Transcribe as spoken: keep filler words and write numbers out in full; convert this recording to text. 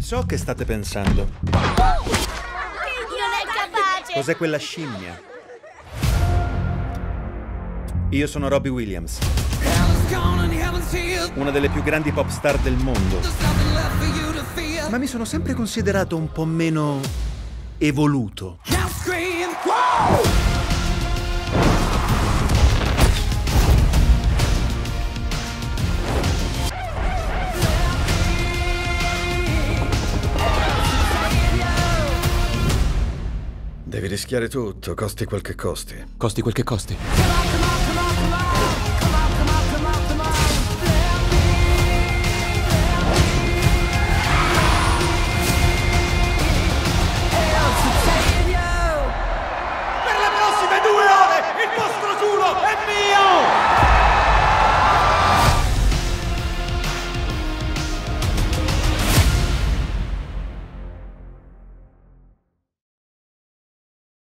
So che state pensando. Non è capace! Cos'è quella scimmia? Io sono Robbie Williams, una delle più grandi pop star del mondo. Ma mi sono sempre considerato un po' meno evoluto. Devi rischiare tutto, costi quel che costi. Costi quel che costi.